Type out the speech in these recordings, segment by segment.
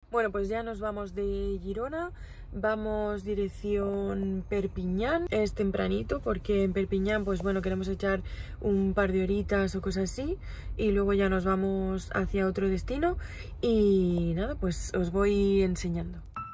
Bueno, pues ya nos vamos de Girona, vamos dirección Perpiñán. Es tempranito porque en Perpiñán, pues bueno, queremos echar un par de horitas o cosas así y luego ya nos vamos hacia otro destino y nada, pues os voy enseñando.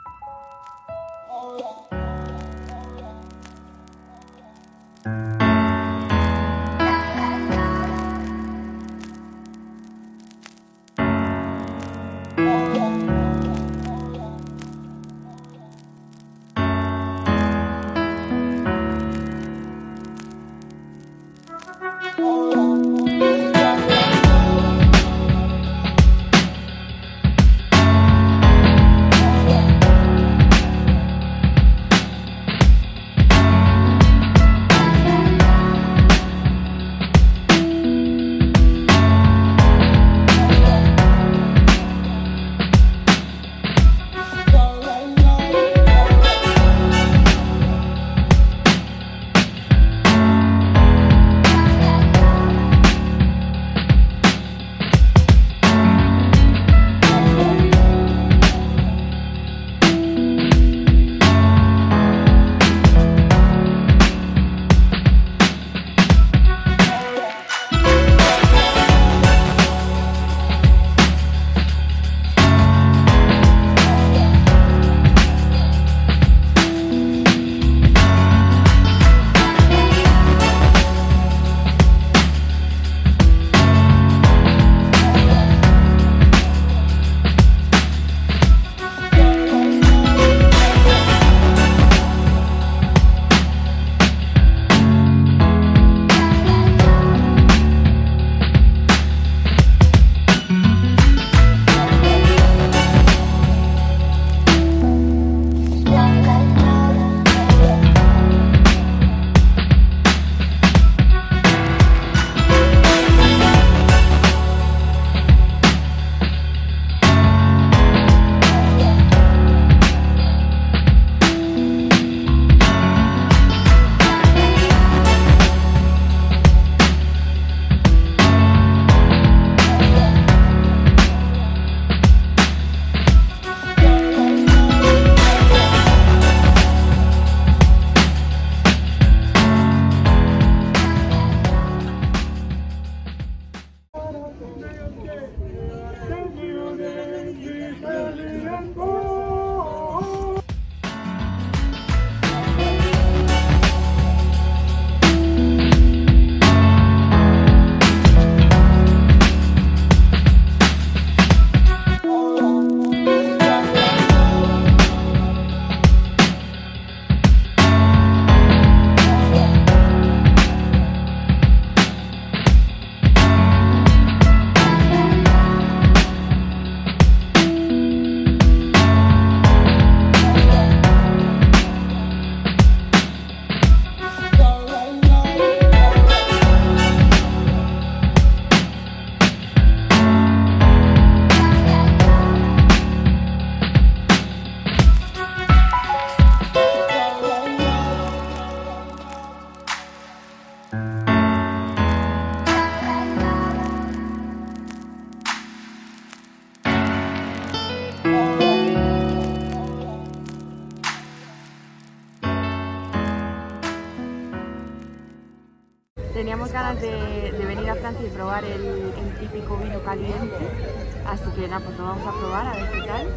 Teníamos ganas de venir a Francia y probar el típico vino caliente, así que nada, pues lo vamos a probar a ver qué tal.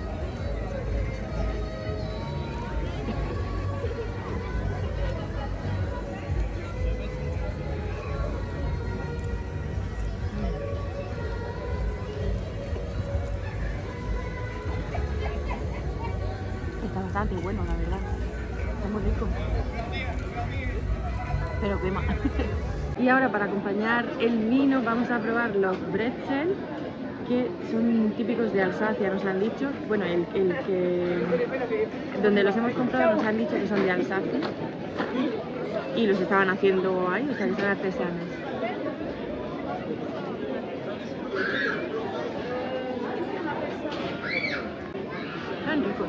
Está bastante bueno, la verdad. Está muy rico. Pero quema. Y ahora, para acompañar el vino, vamos a probar los bretzel, que son típicos de Alsacia, nos han dicho. Bueno, donde los hemos comprado nos han dicho que son de Alsacia y los estaban haciendo ahí, o sea que son artesanos. Están ricos.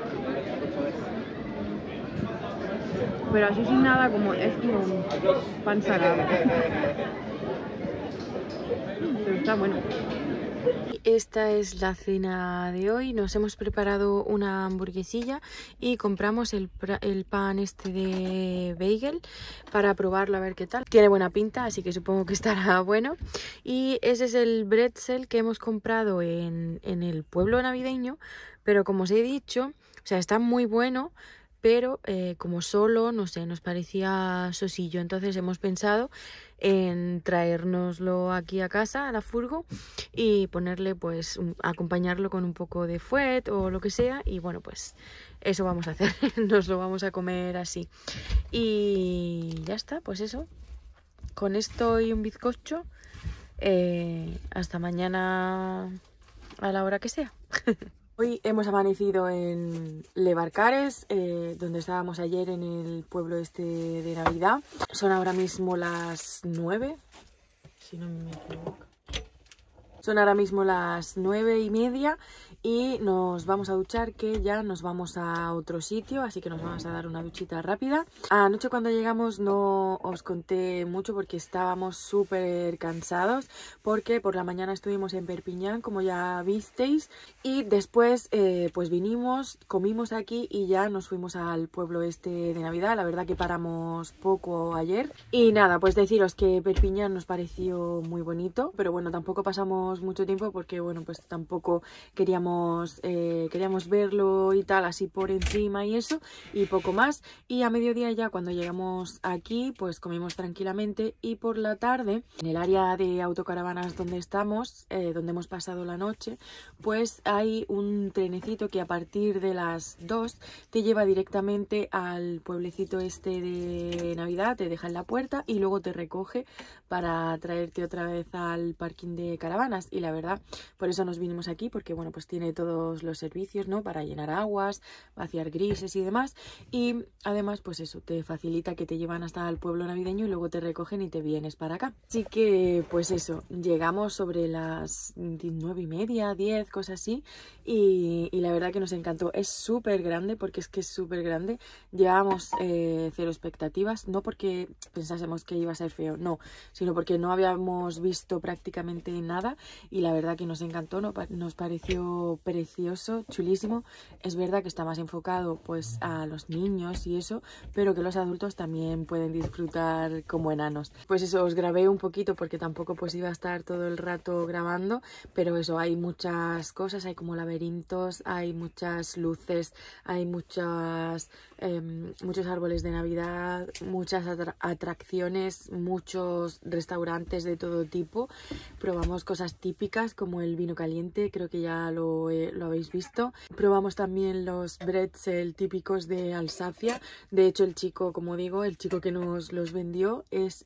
Pero así sin nada, como es como pan salado. Pero está bueno. esta es la cena de hoy. Nos hemos preparado una hamburguesilla y compramos el pan este de bagel para probarlo a ver qué tal. Tiene buena pinta, así que supongo que estará bueno. Y ese es el bretzel que hemos comprado en el pueblo navideño, pero como os he dicho, o sea, está muy bueno, pero como solo, no sé, nos parecía sosillo. Entonces hemos pensado en traérnoslo aquí a casa, a la furgo, y ponerle, pues, acompañarlo con un poco de fuet o lo que sea. Y bueno, pues eso vamos a hacer, nos lo vamos a comer así. Y ya está, pues eso. Con esto y un bizcocho, hasta mañana a la hora que sea. Hoy hemos amanecido en Levarcares, donde estábamos ayer en el pueblo este de Navidad. Son ahora mismo las 9, si no me equivoco. Son ahora mismo las 9:30 y nos vamos a duchar, que ya nos vamos a otro sitio, así que nos vamos a dar una duchita rápida. Anoche cuando llegamos no os conté mucho porque estábamos súper cansados, porque por la mañana estuvimos en Perpiñán, como ya visteis, y después pues vinimos, comimos aquí y ya nos fuimos al pueblo este de Navidad. La verdad que paramos poco ayer. Y nada, pues deciros que Perpiñán nos pareció muy bonito, pero bueno, tampoco pasamos mucho tiempo porque bueno, pues tampoco queríamos verlo y tal, así por encima y eso, y poco más. Y a mediodía ya cuando llegamos aquí pues comimos tranquilamente, y por la tarde en el área de autocaravanas donde estamos, donde hemos pasado la noche, pues hay un trenecito que a partir de las 2 te lleva directamente al pueblecito este de Navidad, te deja en la puerta y luego te recoge para traerte otra vez al parking de caravanas. Y la verdad, por eso nos vinimos aquí, porque bueno, pues tiene todos los servicios, ¿no? Para llenar aguas, vaciar grises y demás. Y además, pues eso, te facilita que te llevan hasta el pueblo navideño y luego te recogen y te vienes para acá. Así que, pues eso, llegamos sobre las 9:30, 10, cosas así. Y la verdad que nos encantó. Es súper grande, porque es que es súper grande. Llevábamos cero expectativas, no porque pensásemos que iba a ser feo, no, sino porque no habíamos visto prácticamente nada. Y la verdad que nos encantó, nos pareció precioso, chulísimo. Es verdad que está más enfocado pues a los niños y eso, pero que los adultos también pueden disfrutar como enanos. Pues eso, os grabé un poquito porque tampoco pues iba a estar todo el rato grabando, pero eso, hay muchas cosas, hay como laberintos, hay muchas luces, hay muchos árboles de Navidad, muchas atracciones, muchos restaurantes de todo tipo. Probamos cosas típicas como el vino caliente, creo que ya lo habéis visto. Probamos también los bretzel típicos de Alsacia. De hecho, el chico, como digo, el chico que nos los vendió es,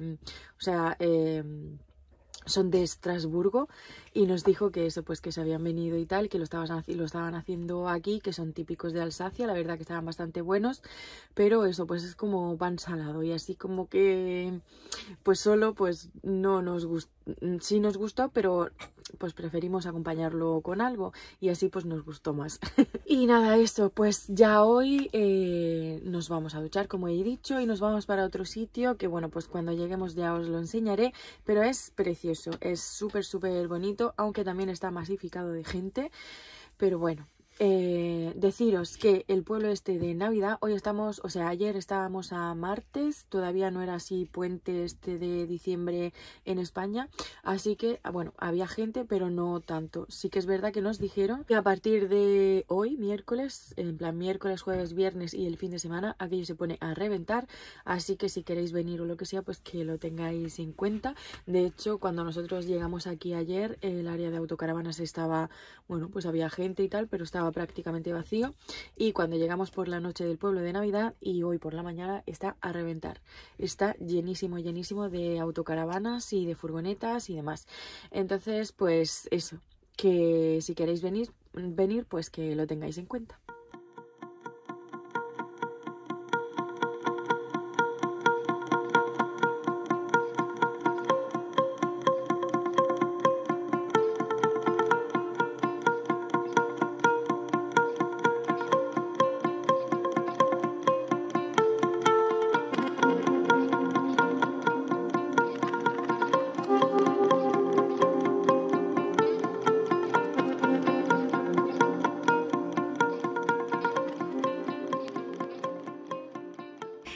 son de Estrasburgo, y nos dijo que eso, pues que se habían venido y tal, que lo estaban haciendo aquí, que son típicos de Alsacia. La verdad que estaban bastante buenos, pero eso, pues es como pan salado, y así como que pues solo pues no nos gustó. Sí nos gustó, pero pues preferimos acompañarlo con algo, y así pues nos gustó más. Y nada, eso, pues ya hoy nos vamos a duchar, como he dicho, y nos vamos para otro sitio que bueno, pues cuando lleguemos ya os lo enseñaré, pero es precioso, es súper súper bonito, aunque también está masificado de gente, pero bueno. Deciros que el pueblo este de Navidad, hoy estamos, o sea, ayer estábamos a martes, todavía no era así puente este de diciembre en España, así que, bueno, había gente, pero no tanto. Sí que es verdad que nos dijeron que a partir de hoy, miércoles, en plan miércoles, jueves, viernes y el fin de semana, aquello se pone a reventar, así que si queréis venir o lo que sea, pues que lo tengáis en cuenta. De hecho, cuando nosotros llegamos aquí ayer, el área de autocaravanas estaba, bueno, pues había gente y tal, pero estaba prácticamente vacío, y cuando llegamos por la noche del pueblo de Navidad y hoy por la mañana está a reventar, está llenísimo, llenísimo de autocaravanas y de furgonetas y demás. Entonces pues eso, que si queréis venir pues que lo tengáis en cuenta.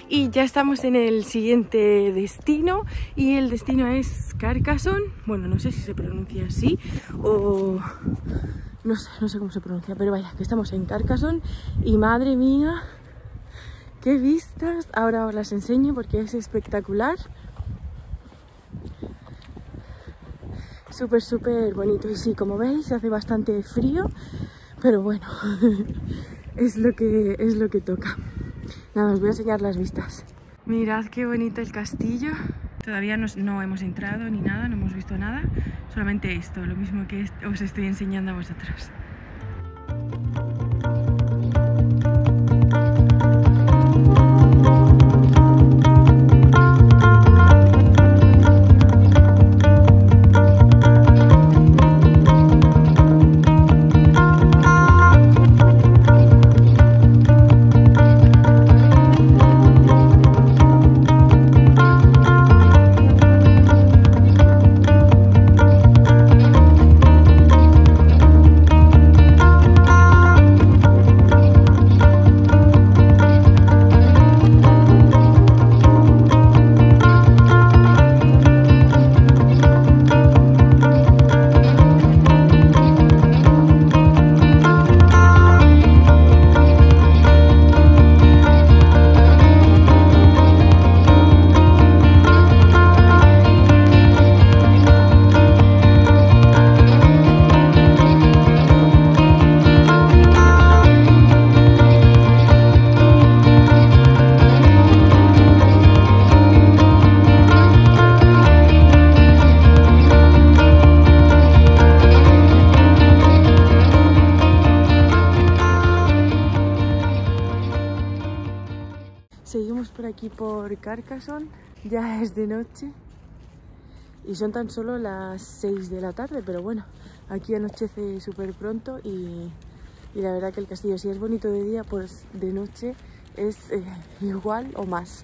Y ya estamos en el siguiente destino y el destino es Carcassonne. Bueno, no sé si se pronuncia así o... no sé cómo se pronuncia, pero vaya, que estamos en Carcassonne y madre mía, qué vistas. Ahora os las enseño porque es espectacular. Súper bonito. Y sí, como veis, hace bastante frío, pero bueno, es lo que toca. Nada, os voy a enseñar las vistas. Mirad qué bonito el castillo. Todavía no hemos entrado ni nada, no hemos visto nada. Solamente esto, lo mismo que os estoy enseñando a vosotros. Seguimos por aquí por Carcassonne, ya es de noche y son tan solo las 6 de la tarde, pero bueno, aquí anochece súper pronto y la verdad que el castillo, si es bonito de día, pues de noche es igual o más.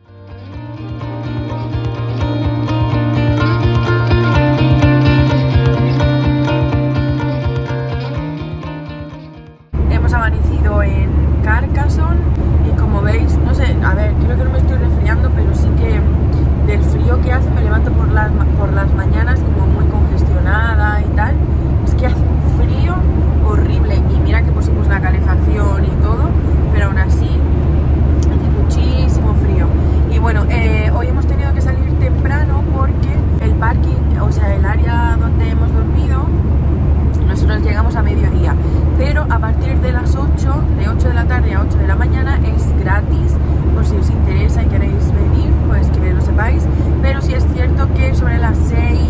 Hemos amanecido en Carcassonne y como veis, no sé, a ver, creo que no me estoy resfriando, pero sí que del frío que hace me levanto por las mañanas como muy congestionada y tal. Es que hace un frío horrible y mira que pusimos la calefacción y todo, pero aún así hace muchísimo frío. Y bueno, hoy hemos tenido que salir temprano porque el parking, o sea, el área donde hemos dormido, nosotros llegamos a mediodía, pero a partir de las 8, de 8 de la tarde a 8 de la mañana es gratis, por si os interesa y queréis venir, pues que lo sepáis. Pero sí es cierto que sobre las 6